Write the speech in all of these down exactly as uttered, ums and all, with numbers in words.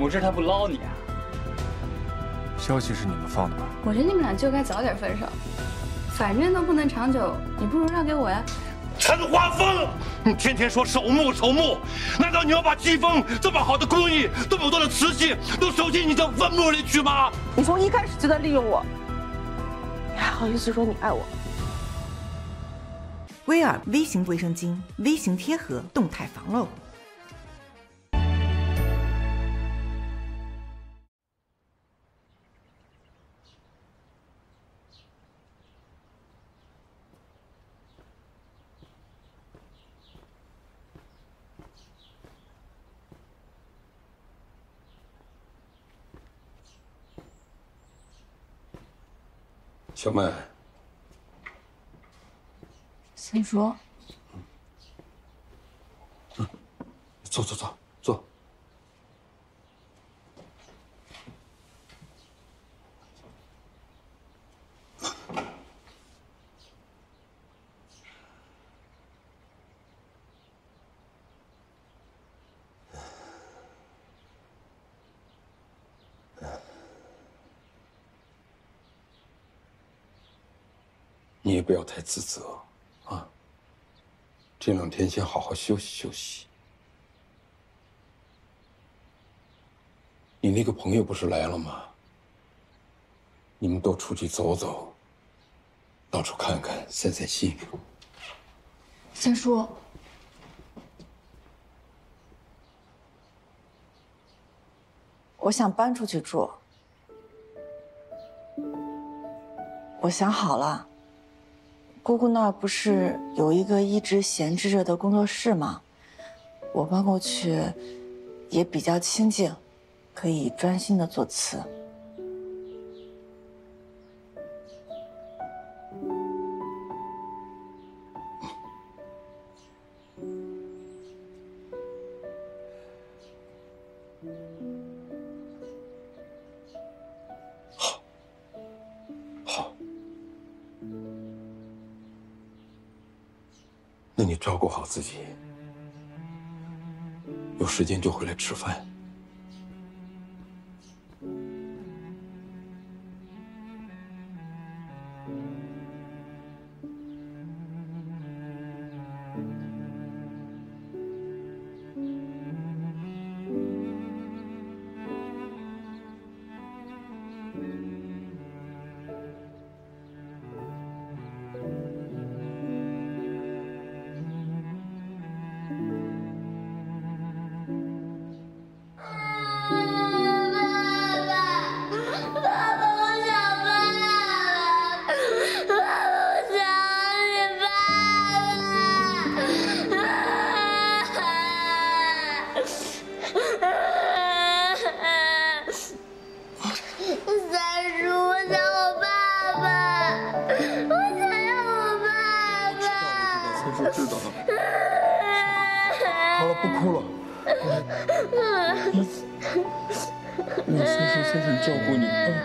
么事他不捞你啊？ 消息是你们放的吧？ 我觉得你们俩就该早点分手，反正都不能长久，你不如让给我呀。 陈华峰，你天天说守墓守墓，难道你要把季风这么好的工艺，这么多的瓷器，都收进你的坟墓里去吗？ 你从一开始就在利用我，你还好意思说你爱我？ 威尔 V 型卫生巾 ，V 型贴合，动态防漏。 小麦， 三叔， 嗯，坐坐坐坐。你也不要太自责，啊！这两天先好好休息休息。你那个朋友不是来了吗？你们都出去走走，到处看看，散散心。 三叔， 我想搬出去住，我想好了。姑姑那儿不是有一个一直闲置着的工作室吗？我搬过去也比较清静，可以专心的做瓷。 好，好。那你照顾好自己，有时间就回来吃饭。 知道了。好了，不哭了。让三叔先生照顾你啊。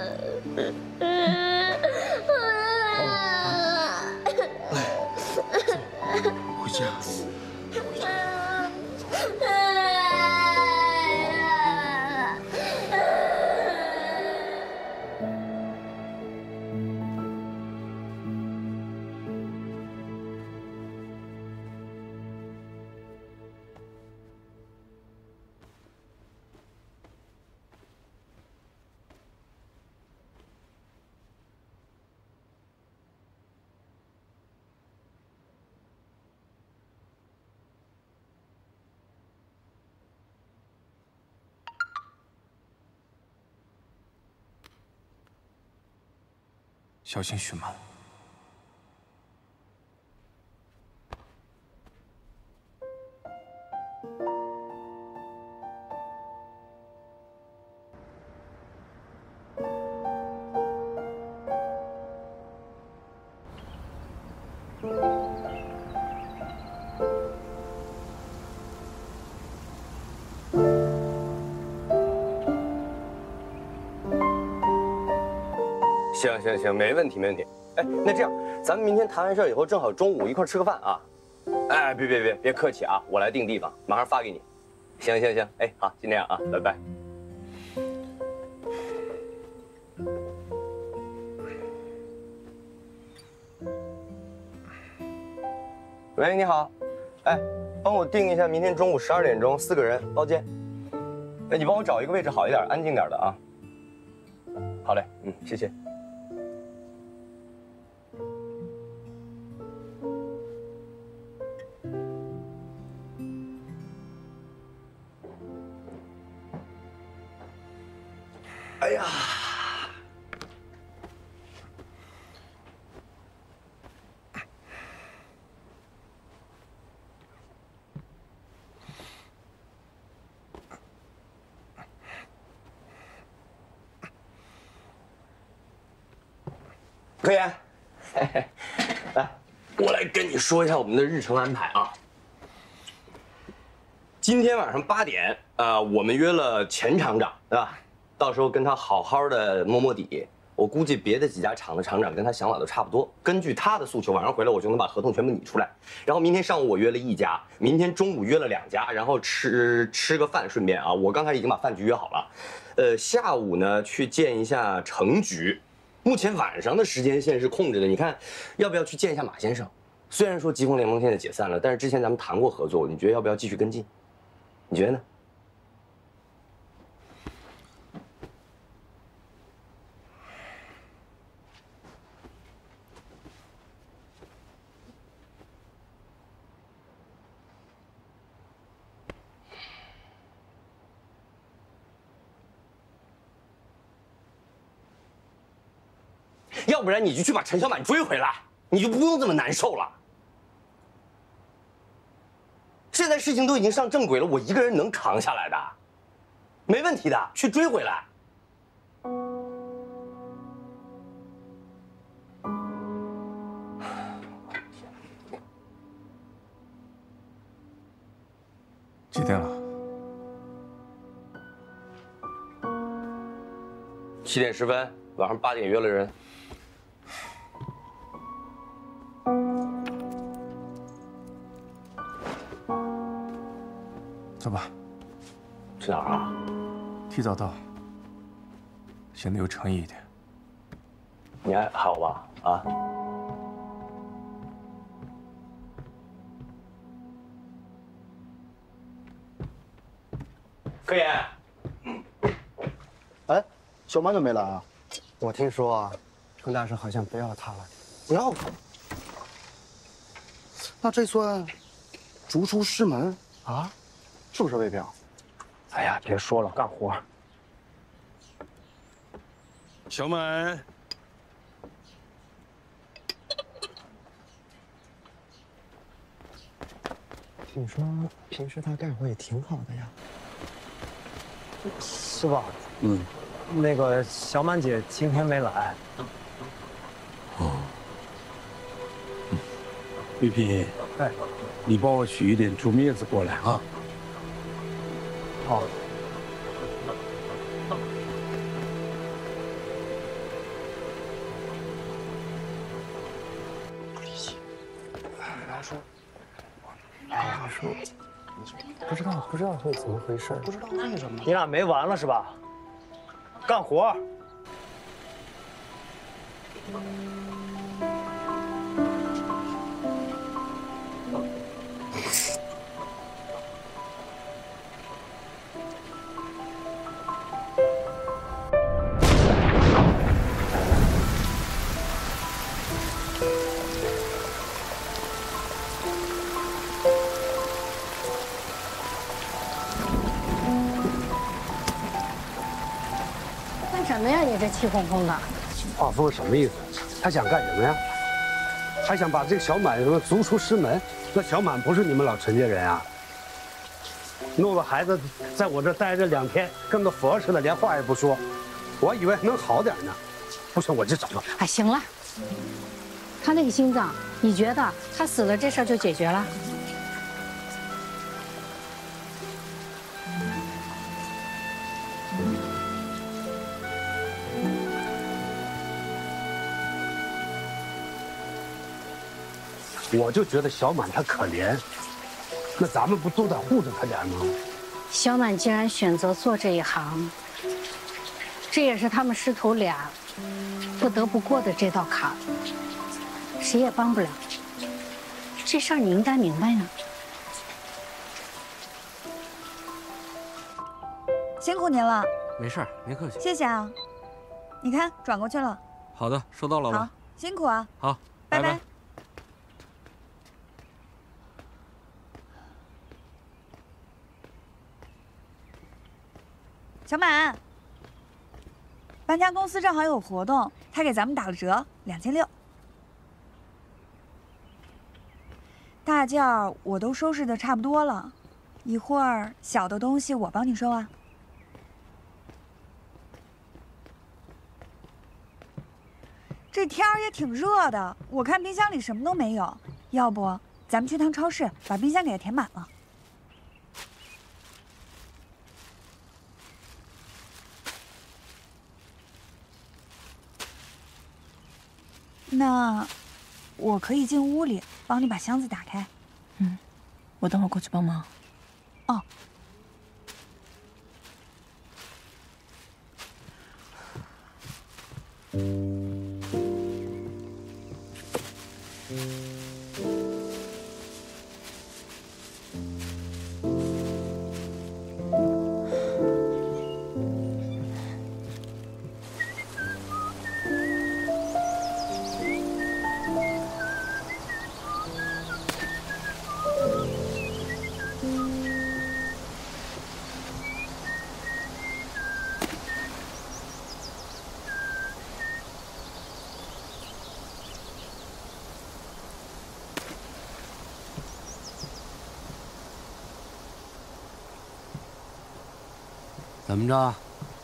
好，来，走，回家。回家。 小心许曼。 行行行，没问题没问题。哎，那这样，咱们明天谈完事儿以后，正好中午一块吃个饭啊。哎，别别别别客气啊，我来定地方，马上发给你。行行行，哎，好，就这样啊，拜拜。 喂，你好，哎，帮我订一下明天中午十二点钟四个人包间。哎，你帮我找一个位置好一点、安静点的啊。好嘞，嗯，谢谢。哎呀！科研，来，我来跟你说一下我们的日程安排啊。今天晚上八点，呃，我们约了钱厂长，对吧？到时候跟他好好的摸摸底。我估计别的几家厂的厂长跟他想法都差不多。根据他的诉求，晚上回来我就能把合同全部拟出来。然后明天上午我约了一家，明天中午约了两家，然后吃吃个饭，顺便啊，我刚才已经把饭局约好了。呃，下午呢去见一下程局。目前晚上的时间线是空着的，你看要不要去见一下马先生？虽然说疾风联盟现在解散了，但是之前咱们谈过合作，你觉得要不要继续跟进？你觉得呢？要不然你就去把陈小满追回来，你就不用这么难受了。现在事情都已经上正轨了，我一个人能扛下来的，没问题的，去追回来。 几点了？ 七点十分，晚上八点约了人。 走吧。 去哪儿啊？ 提早到，显得有诚意一点。 你还好吧？啊？科研。 哎，小满怎么没来啊？ 我听说啊，程大师好像不要他了。 不要他？那这算逐出师门啊？是不是魏彪？ 哎呀，别说了，干活。 小满， 听说平时他干活也挺好的呀。是吧？ 嗯。 那个小满姐今天没来。 哦。嗯。玉萍。 哎。 你帮我取一点猪面子过来啊。 好。 说， 哎呀，说，不知道不知道会怎么回事， 不知道为什么。 你俩没完了是吧？干活。 什么呀？你这气哄哄的。 华峰什么意思？他想干什么呀？还想把这个小满什么逐出师门？那小满不是你们老陈家人啊？弄个孩子在我这待着两天，跟个佛似的，连话也不说。我以为能好点呢。不行，我就走了。 哎，行了。他那个心脏，你觉得他死了这事儿就解决了？ 我就觉得小满他可怜，那咱们不都得护着他点吗？ 小满既然选择做这一行，这也是他们师徒俩不得不过的这道坎儿，谁也帮不了。 这事儿你应该明白呀。 辛苦您了。 没事儿，别客气。 谢谢啊。你看，转过去了。 好的，收到了吧？ 好，辛苦啊。 好， 拜拜。 小满，搬家公司正好有活动，他给咱们打了折，两千六。大件儿我都收拾的差不多了，一会儿小的东西我帮你收啊。这天儿也挺热的，我看冰箱里什么都没有，要不咱们去趟超市，把冰箱给它填满了。那我可以进屋里帮你把箱子打开。 嗯，我等会儿过去帮忙。 哦。 怎么着？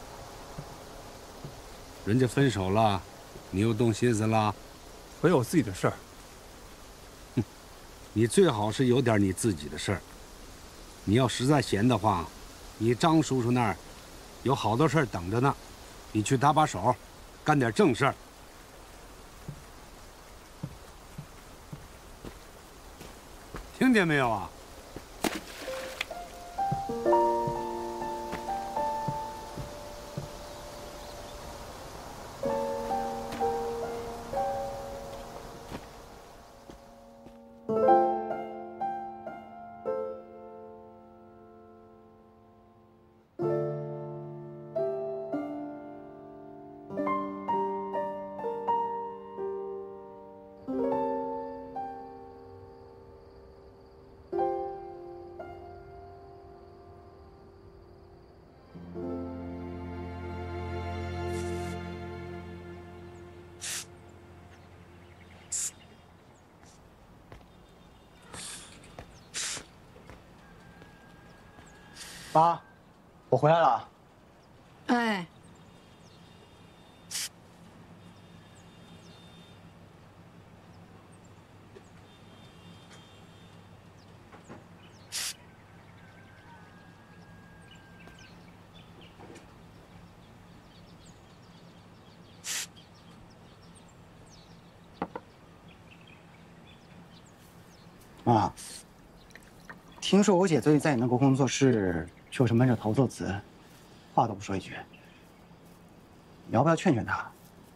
人家分手了，你又动心思了？ 我有我自己的事儿。 哼，你最好是有点你自己的事儿。你要实在闲的话，你张叔叔那儿有好多事儿等着呢，你去搭把手，干点正事儿。听见没有啊？ 妈，我回来了。 哎， 妈，听说我姐最近在你那个工作室就是闷着头做词，话都不说一句。你要不要劝劝她？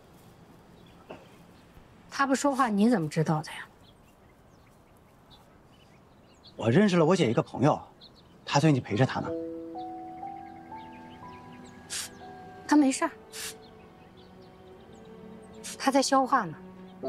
他不说话，你怎么知道的呀？ 我认识了我姐一个朋友，她最近陪着她呢。 他没事儿，他在消化呢。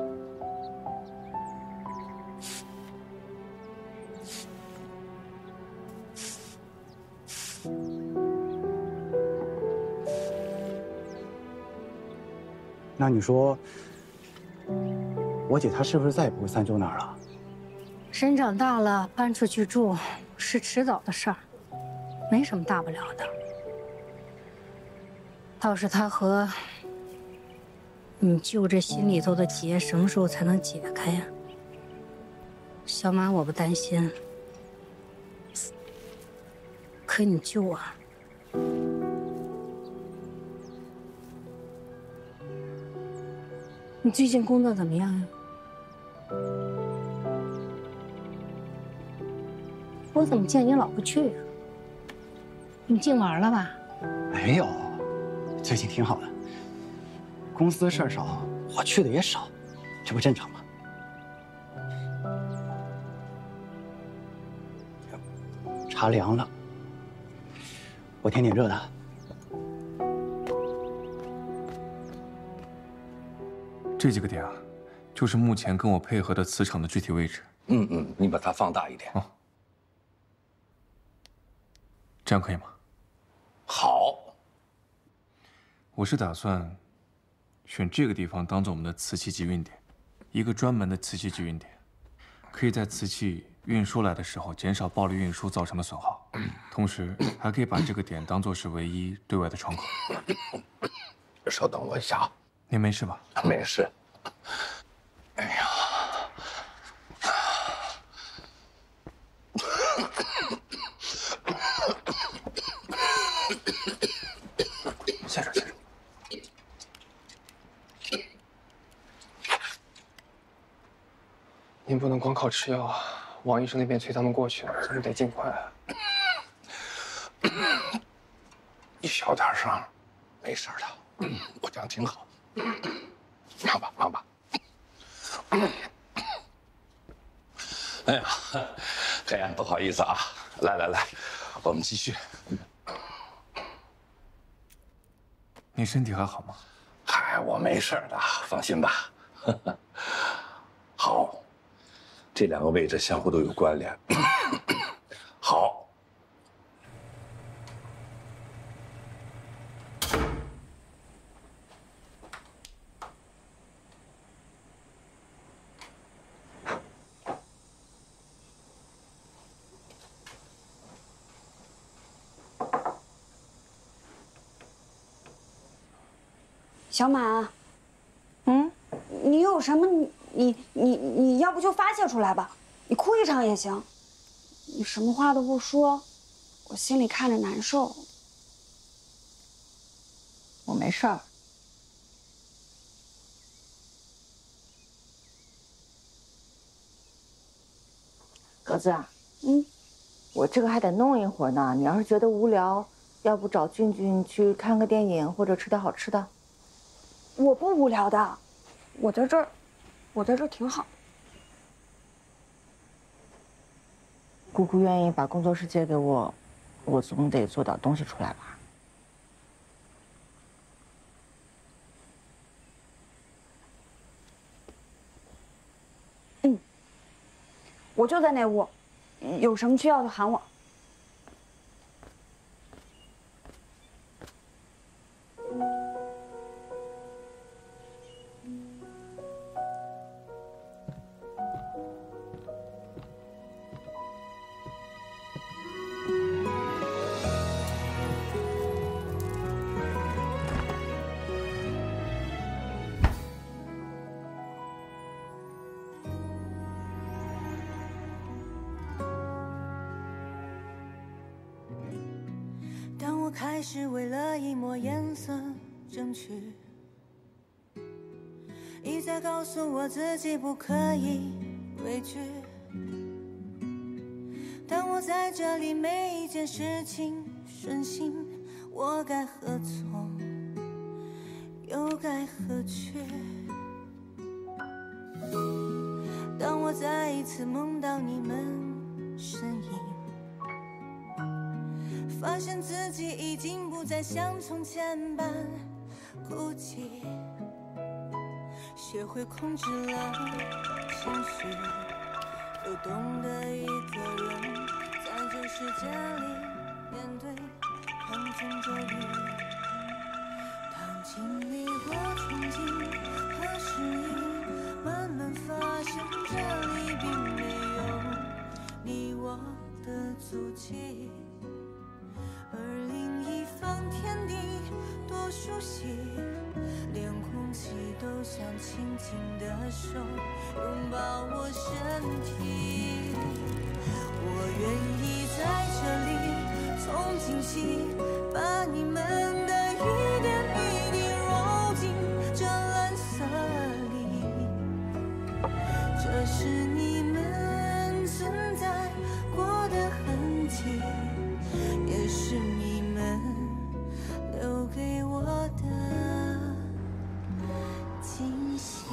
那你说，我姐她是不是再也不会三舅那儿了？ 人长大了，搬出去住是迟早的事儿，没什么大不了的。倒是他和你舅这心里头的结，什么时候才能解开呀？小满，我不担心，可你舅啊，你最近工作怎么样呀？我怎么见你老不去啊？你净玩了吧？ 没有，最近挺好的。公司事儿少，我去的也少，这不正常吗？ 茶凉了，我添点热的。 这几个点啊，就是目前跟我配合的磁场的具体位置。 嗯嗯，你把它放大一点。 哦，这样可以吗？ 好。 我是打算选这个地方当做我们的瓷器集运点，一个专门的瓷器集运点，可以在瓷器运输来的时候减少暴力运输造成的损耗，同时还可以把这个点当做是唯一对外的窗口。 稍等我一下啊。 您没事吧？ 没事。哎呀， 先生，先生，您不能光靠吃药啊！王医生那边催他们过去了，咱们得尽快。 你小点声，没事的，我这样挺好。忙吧，忙吧。哎呀，黑暗，不好意思啊，来来来，我们继续。 你身体还好吗？ 嗨，我没事的，放心吧。好，这两个位置相互都有关联。好。 小马，嗯，你有什么你你你你要不就发泄出来吧，你哭一场也行。你什么话都不说，我心里看着难受。 我没事儿。格子啊，嗯，我这个还得弄一会儿呢。你要是觉得无聊，要不找俊俊去看个电影，或者吃点好吃的。 我不无聊的，我在这儿，我在这儿挺好。 姑姑愿意把工作室借给我，我总得做点东西出来吧。 嗯，我就在那屋，有什么需要就喊我。 开始为了一抹颜色争取，一再告诉我自己不可以畏惧。当我在这里每一件事情顺心，我该何从，又该何去？当我再一次梦到你们身影，发现自己已经不再像从前般孤寂，学会控制了情绪，有懂得一个人在这世界里面对横风骤雨。当经历过憧憬和失意，慢慢发现这里并没有你我的足迹。而另一方天地多熟悉，连空气都像轻轻的手拥抱我身体。我愿意在这里从今起，把你们的一点一滴揉进这蓝色里。这是你们存在过的痕迹，也是你们留给我的惊喜。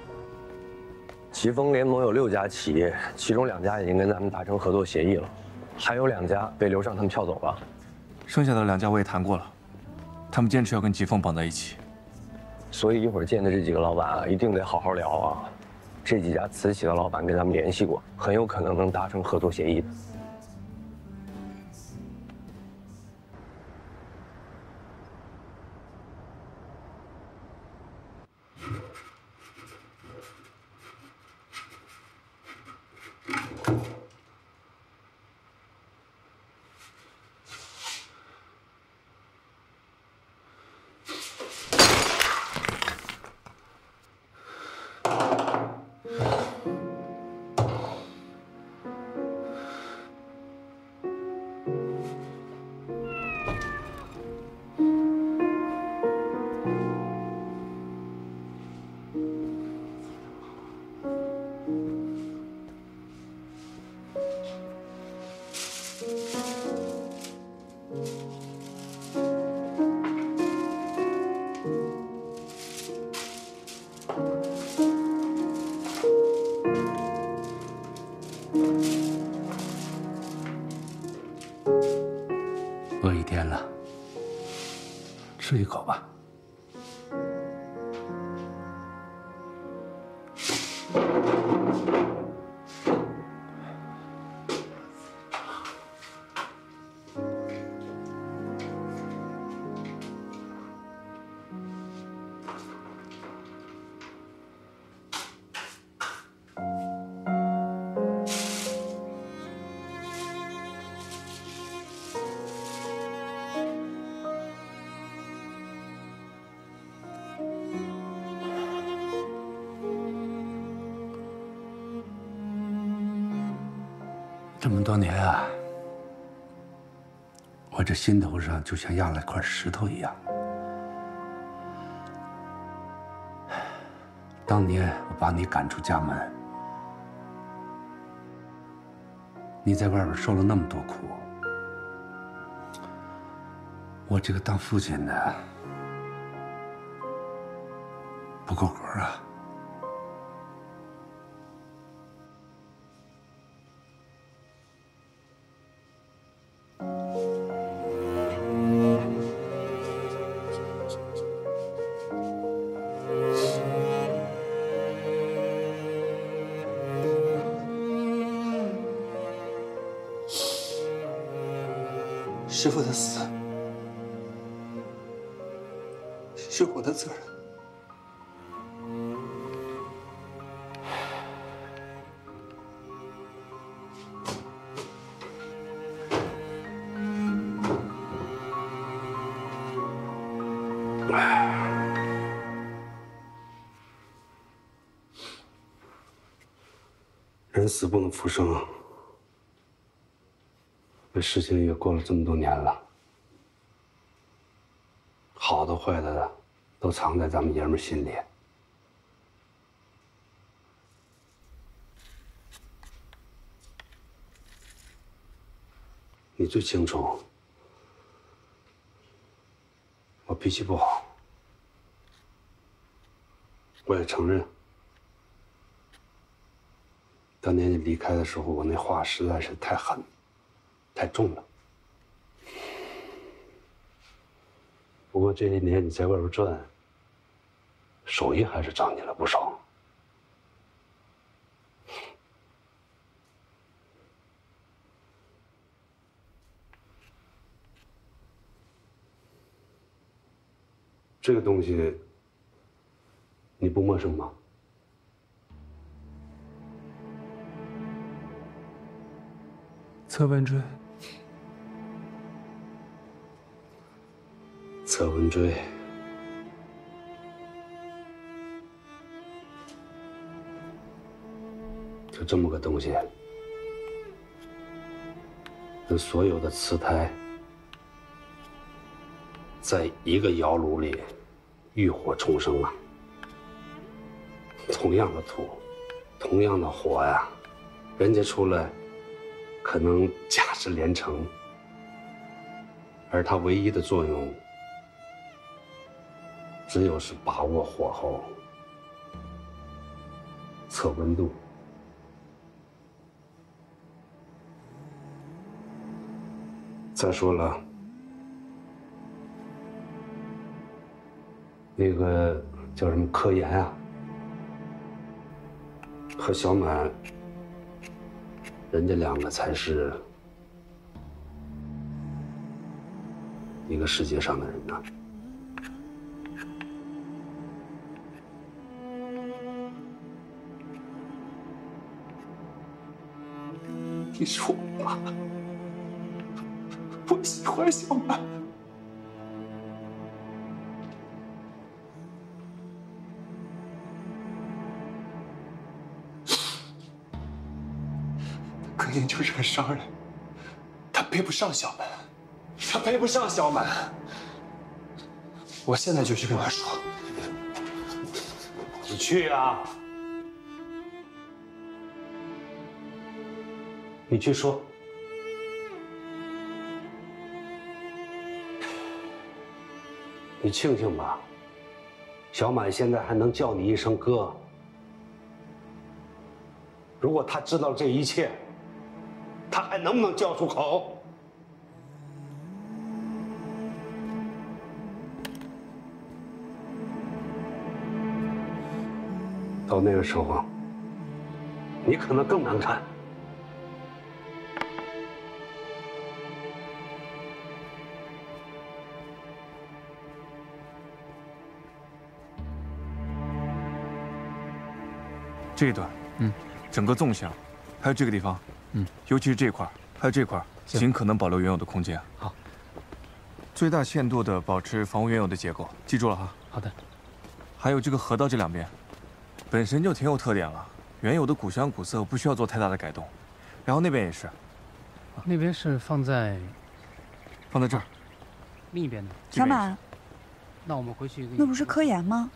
奇峰联盟有六家企业，其中两家已经跟咱们达成合作协议了。 还有两家被刘尚他们撬走了， 剩下的两家我也谈过了，他们坚持要跟吉凤绑在一起。 所以一会儿见的这几个老板啊，一定得好好聊啊。这几家瓷器的老板跟咱们联系过，很有可能能达成合作协议的。 饿一天了，吃一口吧。这么多年啊，我这心头上就像压了块石头一样。当年我把你赶出家门，你在外边受了那么多苦，我这个当父亲的不够格啊。 师傅的死是我的责任。 人死不能复生。 这事情也过了这么多年了，好的坏的都藏在咱们爷们心里。你最清楚，我脾气不好，我也承认。当年你离开的时候，我那话实在是太狠。 太重了。不过这些年你在外边转，手艺还是长进了不少。这个东西你不陌生吗？ 侧纹锥。 侧纹锥，就这么个东西，跟所有的瓷胎在一个窑炉里浴火重生啊。同样的土，同样的火呀，人家出来可能价值连城，而它唯一的作用。 只有是把握火候、测温度。 再说了，那个叫什么柯岩啊，和小满，人家两个才是一个世界上的人呢。 你是我爸，我喜欢小满。柯岩就是个商人，他配不上小满，他配不上小满。我现在就去跟他说。 你去啊！你去说。你庆幸吧，小满现在还能叫你一声哥。如果他知道这一切，他还能不能叫出口？到那个时候，你可能更难看。 这一段，嗯，整个纵向，还有这个地方，嗯，尤其是这块，还有这块，尽可能保留原有的空间。好，最大限度的保持房屋原有的结构，记住了哈。好的。还有这个河道这两边，本身就挺有特点了，原有的古香古色，不需要做太大的改动。然后那边也是， 那边是放在， 放在这儿， 另一边的。 小满， 那我们回去。 那不是柯岩吗？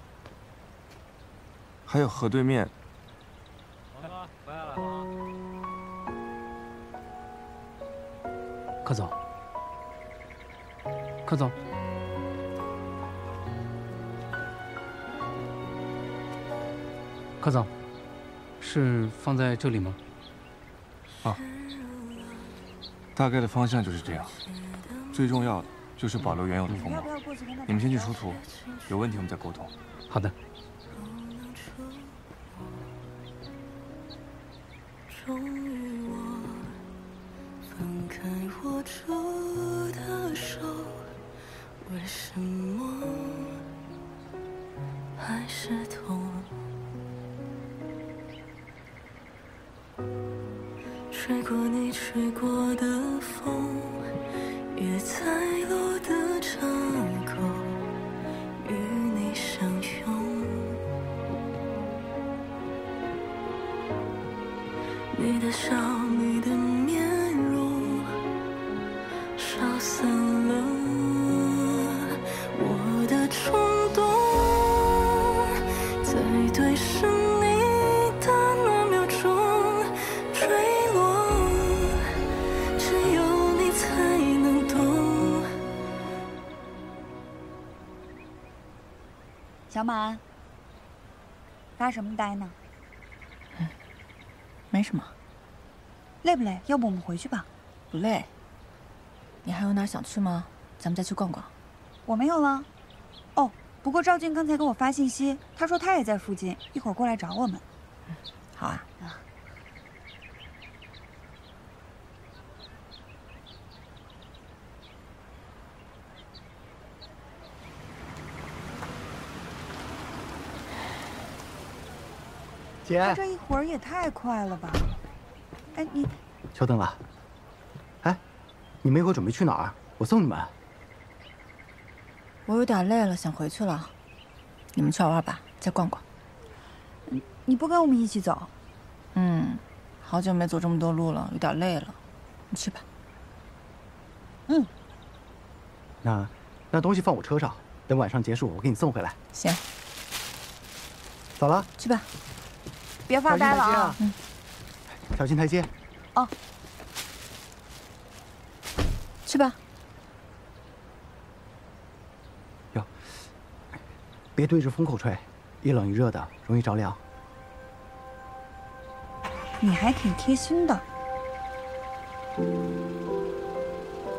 还有河对面。 回来了。柯总，柯总，柯总，是放在这里吗？ 啊，大概的方向就是这样。最重要的就是保留原有的风貌。你们先去出图，有问题我们再沟通。 好的。 终于我放开握住的手，为什么还是痛？吹过你吹过的风，也在路的岔口与你相拥。你的笑，你的面容，烧散了我的冲动。在对视你的那秒钟坠落，只有你才能懂。 小满，发什么呆呢？ 没什么。 累不累？要不我们回去吧。 不累。你还有哪儿想去吗？咱们再去逛逛。 我没有了。哦，不过赵静刚才给我发信息，他说他也在附近，一会儿过来找我们。 嗯，好啊。啊。 姐， 他这一会儿也太快了吧？哎，你久等了。哎，你们一会儿准备去哪儿？我送你们。 我有点累了，想回去了。你们去玩玩吧，再逛逛。 你你不跟我们一起走？ 嗯，好久没走这么多路了，有点累了。你去吧。 嗯。 那那东西放我车上，等晚上结束我给你送回来。 行。 走了。 去吧。 别发呆了啊！ 嗯。 小心台阶。 哦。 去吧。 哟，别对着风口吹，一冷一热的，容易着凉。 你还挺贴心的。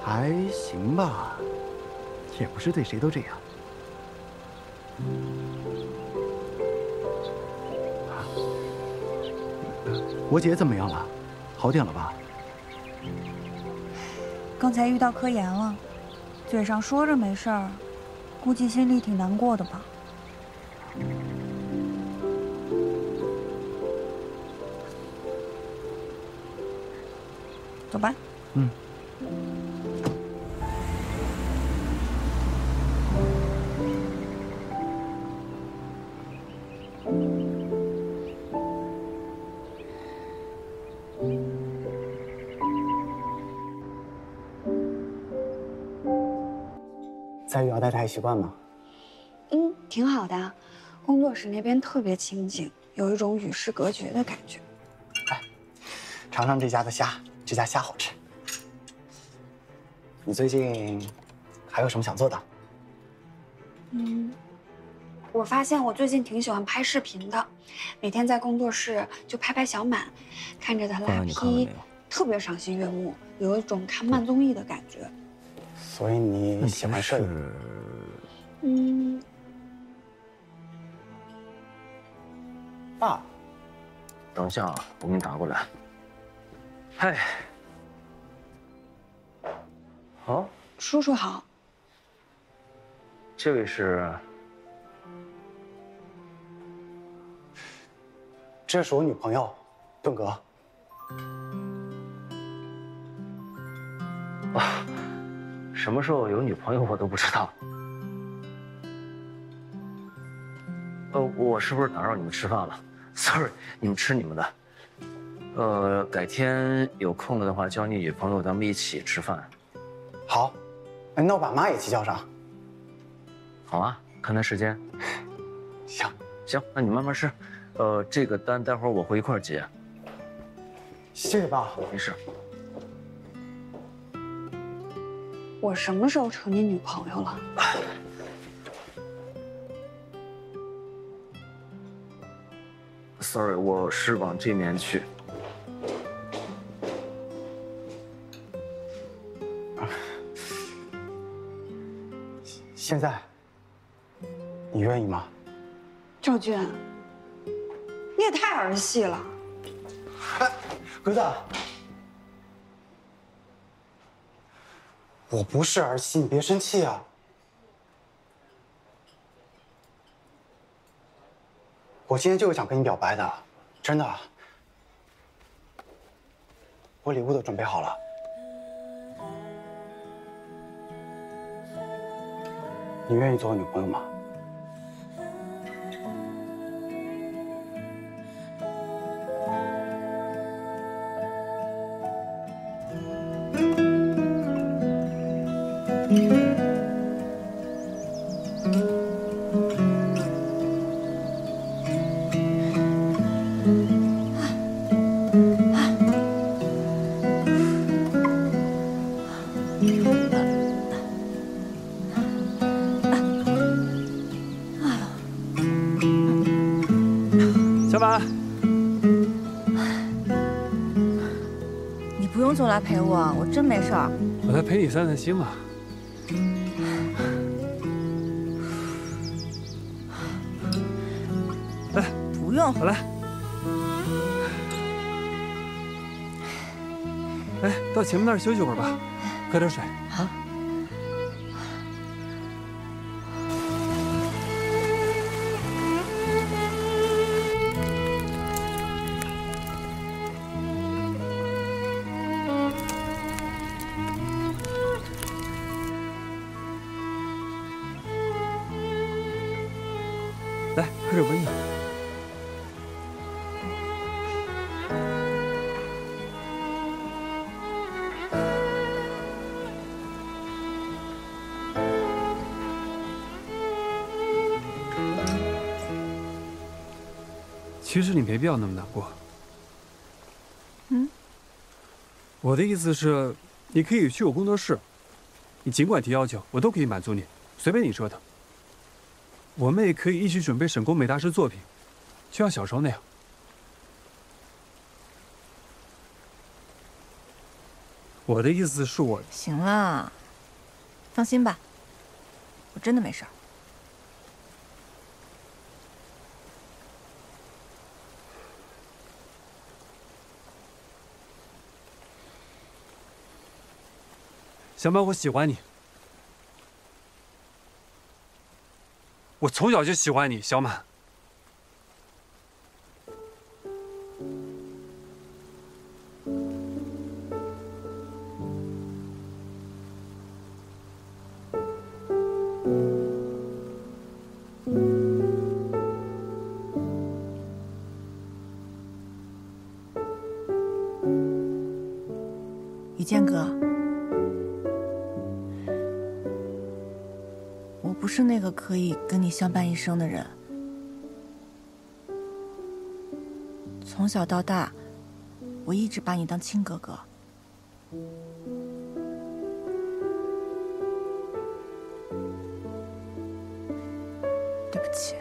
还行吧，也不是对谁都这样。我姐怎么样了？好点了吧？ 刚才遇到科研了，嘴上说着没事儿，估计心里挺难过的吧。走吧。 嗯。在育瑶待着还习惯吗？ 嗯，挺好的。工作室那边特别清静，有一种与世隔绝的感觉。 哎，尝尝这家的虾，这家虾好吃。你最近还有什么想做的？ 嗯，我发现我最近挺喜欢拍视频的，每天在工作室就拍拍小满，看着他拉坯，特别赏心悦目，有一种看慢综艺的感觉。 所以你喜欢摄影？ 嗯。 爸，等一下啊，我给你打过来。嗨。好， 叔叔好。 这位是？ 这是我女朋友，顿格。 啊。什么时候有女朋友我都不知道。呃，我是不是打扰你们吃饭了 ？Sorry， 你们吃你们的。呃，改天有空了的话，叫你女朋友，咱们一起吃饭。 好，那我把妈也一起叫上。 好啊，看他时间。 行行，那你慢慢吃。呃，这个单待会儿我会一块儿结。 谢谢爸。 没事。 我什么时候成你女朋友了？ Sorry， 我是往这面去。 现在，你愿意吗？ 赵俊，你也太儿戏了。 哎，格子。我不是儿戏，你别生气啊！我今天就是想跟你表白的，真的。我礼物都准备好了，你愿意做我女朋友吗？ 小满， 你不用总来陪我，我真没事儿。 我来陪你散散心嘛。来， 不用， 我来。哎，到前面那儿休息会儿吧，喝点水啊。来，喝点温的。其实你没必要那么难过。 嗯， 我的意思是，你可以去我工作室，你尽管提要求，我都可以满足你，随便你折腾。我们也可以一起准备沈宫美大师作品，就像小时候那样。 我的意思是我…… 行了，放心吧，我真的没事儿。 小满，我喜欢你，我从小就喜欢你，小满。 雨剑哥，我不是那个可以跟你相伴一生的人。从小到大，我一直把你当亲哥哥。对不起。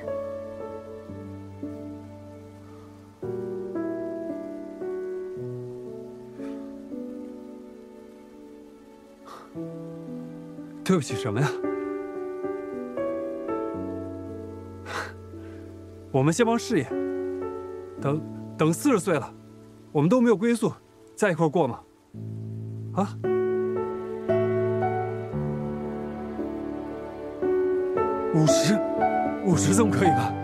对不起什么呀？我们先忙事业，等等四十岁了，我们都没有归宿，在一块儿过吗？啊？五十，五十总可以吧？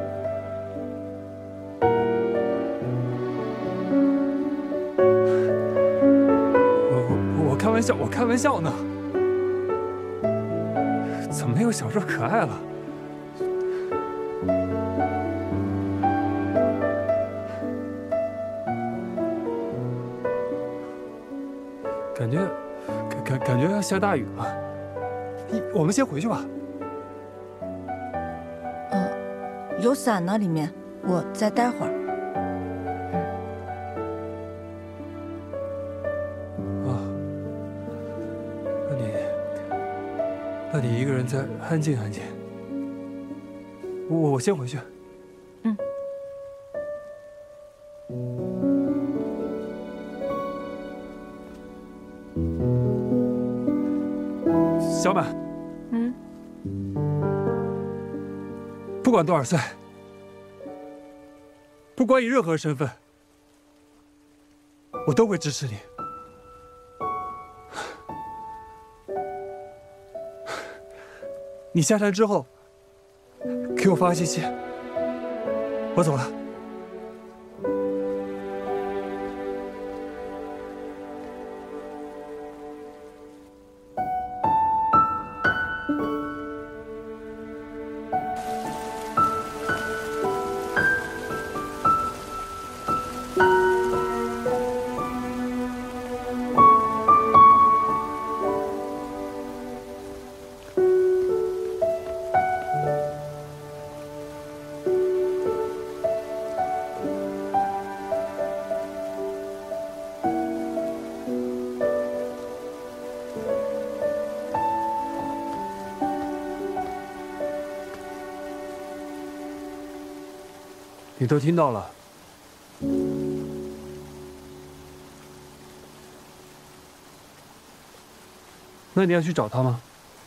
我我我开玩笑，我开玩笑呢。怎么没有小时候可爱了？感觉感感感觉要下大雨了，你我们先回去吧。 呃，有伞呢，里面，我再待会儿。 啊，那你那你一个人再安静安静。我我先回去。 嗯。 小满， 嗯， 不管多少岁，不管以任何身份，我都会支持你。你下山之后，给我发个信息。我走了。你都听到了，那你要去找他吗？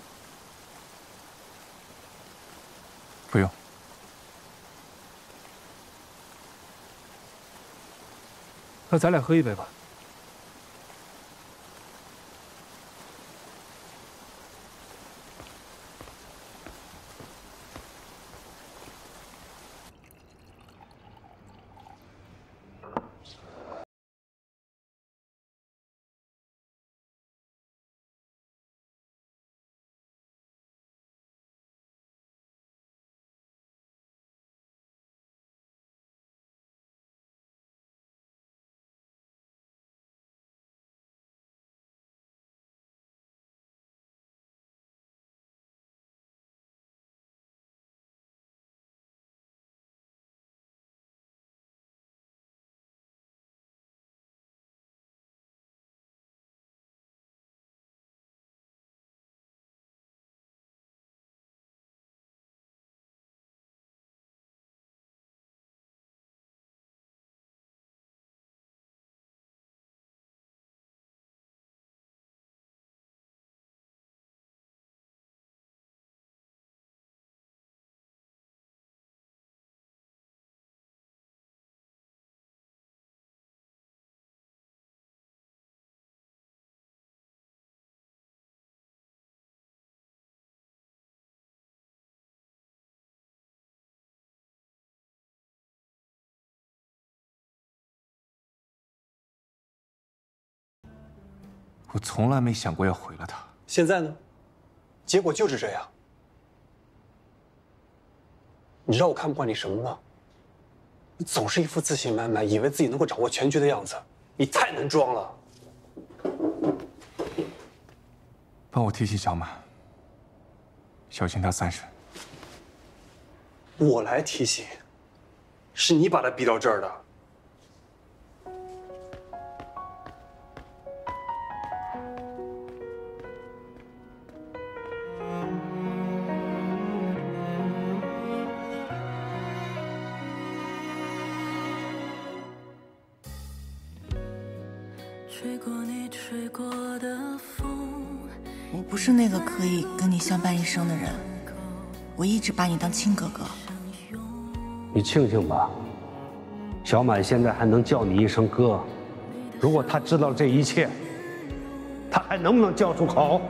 不用。 那咱俩喝一杯吧。 我从来没想过要毁了他。 现在呢？结果就是这样。你知道我看不惯你什么吗？你总是一副自信满满，以为自己能够掌握全局的样子。你太能装了。 帮我提醒小满，小心他三审。 我来提醒，是你把他逼到这儿的。 我不是那个可以跟你相伴一生的人，我一直把你当亲哥哥。 你庆幸吧，小满现在还能叫你一声哥。如果他知道这一切，他还能不能叫出口？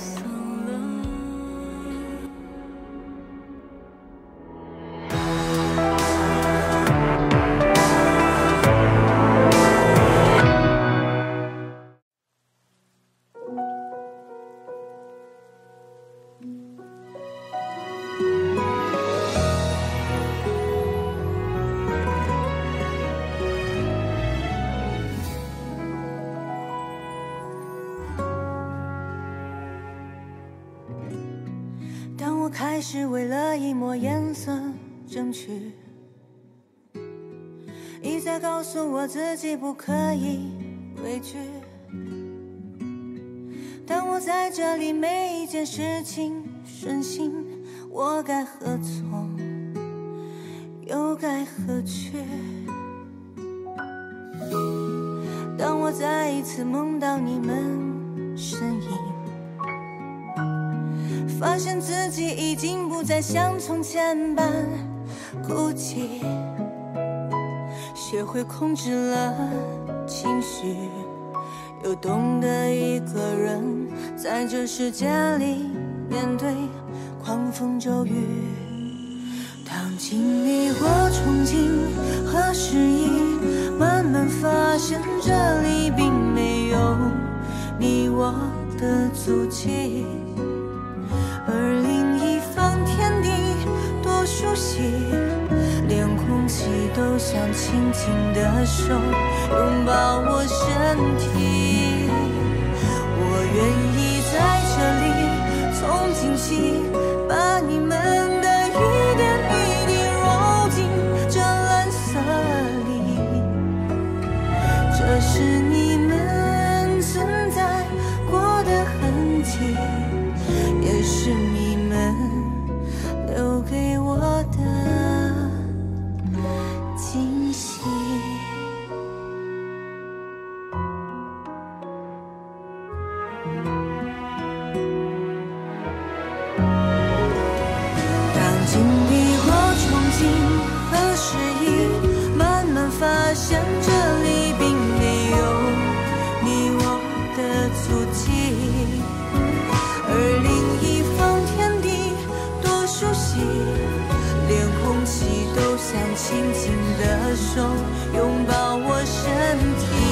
开始为了一抹颜色争取，一再告诉我自己不可以畏惧，但我在这里每一件事情顺心，我该何从又该何去？当我再一次梦到你们身影，发现自己已经不再像从前般哭泣，学会控制了情绪，又懂得一个人在这世界里面对狂风骤雨。当经历过憧憬和失意，慢慢发现这里并没有你我的足迹，而另一方天地多熟悉，连空气都像轻轻的手拥抱我身体。我愿意在这里从今起把你们的一点一滴揉进这蓝色里，这是你们存在过的痕迹，也是你们留给我的惊喜。当经历过憧憬和失意，慢慢发现这里并没有你我的足迹，而另一方天地多熟悉，连空气都像轻轻的手拥抱我身体。